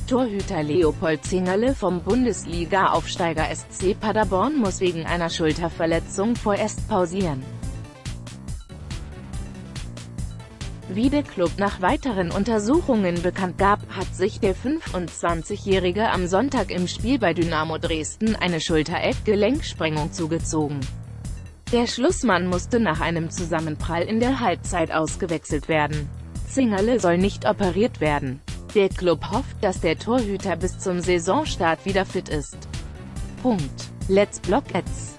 Torhüter Leopold Zingerle vom Bundesliga-Aufsteiger SC Paderborn muss wegen einer Schulterverletzung vorerst pausieren. Wie der Klub nach weiteren Untersuchungen bekannt gab, hat sich der 25-Jährige am Sonntag im Spiel bei Dynamo Dresden eine Schulter-Gelenksprengung zugezogen. Der Schlussmann musste nach einem Zusammenprall in der Halbzeit ausgewechselt werden. Zingerle soll nicht operiert werden. Der Klub hofft, dass der Torhüter bis zum Saisonstart wieder fit ist. Let's Block Ads.